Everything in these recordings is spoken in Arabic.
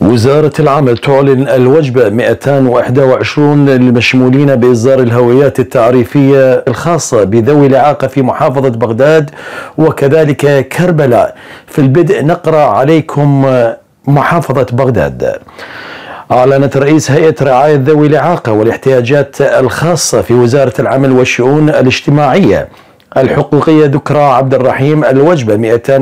وزارة العمل تعلن الوجبة 221 للمشمولين بإصدار الهويات التعريفية الخاصة بذوي الإعاقة في محافظة بغداد وكذلك كربلاء. في البدء نقرأ عليكم محافظة بغداد. أعلنت رئيس هيئة رعاية ذوي الإعاقة والاحتياجات الخاصة في وزارة العمل والشؤون الاجتماعية الحقوقية ذكرى عبد الرحيم الوجبة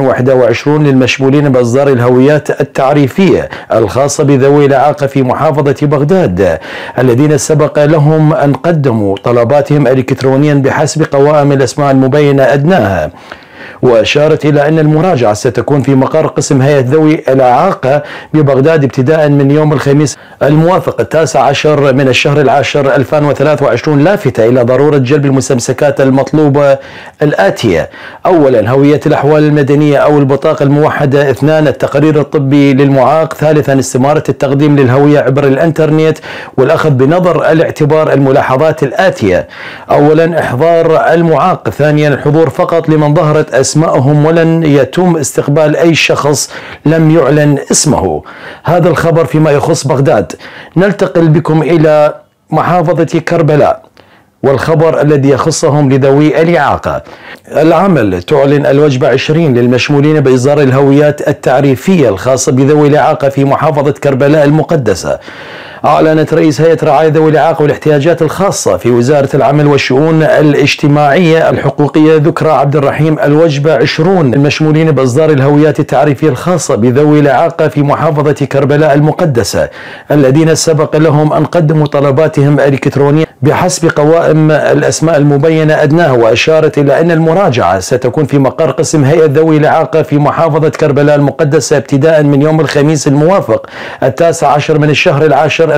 221 للمشمولين بإصدار الهويات التعريفية الخاصة بذوي الإعاقة في محافظة بغداد الذين سبق لهم أن قدموا طلباتهم إلكترونيا بحسب قوائم الأسماء المبينة أدناها. وأشارت إلى أن المراجعة ستكون في مقر قسم هيئة ذوي الإعاقة ببغداد ابتداء من يوم الخميس الموافق 19 من الشهر العاشر 2023، لافتة إلى ضرورة جلب المستمسكات المطلوبة الآتية: أولا هوية الأحوال المدنية أو البطاقة الموحدة، اثنان التقرير الطبي للمعاق، ثالثا استمارة التقديم للهوية عبر الإنترنت والأخذ بنظر الاعتبار الملاحظات الآتية: أولا إحضار المعاق، ثانيا الحضور فقط لمن ظهرت أسمائهم ولن يتم استقبال أي شخص لم يعلن اسمه. هذا الخبر فيما يخص بغداد. ننتقل بكم إلى محافظة كربلاء والخبر الذي يخصهم لذوي الإعاقة. العمل تعلن الوجبة 20 للمشمولين بإصدار الهويات التعريفية الخاصة بذوي الإعاقة في محافظة كربلاء المقدسة. أعلنت رئيس هيئة رعاية ذوي الإعاقة والاحتياجات الخاصة في وزارة العمل والشؤون الاجتماعية الحقوقية ذكرى عبد الرحيم الوجبة 20 المشمولين بإصدار الهويات التعريفية الخاصة بذوي الإعاقة في محافظة كربلاء المقدسة الذين سبق لهم أن قدموا طلباتهم إلكترونيا بحسب قوائم الأسماء المبينة أدناها. وأشارت إلى أن المراجعة ستكون في مقر قسم هيئة ذوي الإعاقة في محافظة كربلاء المقدسة ابتداء من يوم الخميس الموافق 19 من الشهر العاشر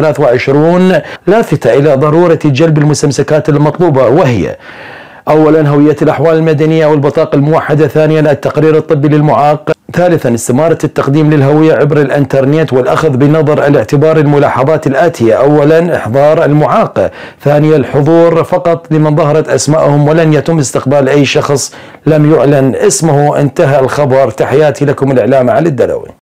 2023، لافتة إلى ضرورة جلب المستمسكات المطلوبة وهي: أولا هوية الأحوال المدنية أو البطاقة الموحدة، ثانيا التقرير الطبي للمعاق، ثالثا استمارة التقديم للهوية عبر الإنترنت والأخذ بنظر الاعتبار الملاحظات الآتية: أولا إحضار المعاق، ثانيا الحضور فقط لمن ظهرت أسمائهم ولن يتم استقبال أي شخص لم يعلن اسمه. انتهى الخبر. تحياتي لكم الإعلام علي الدلوي.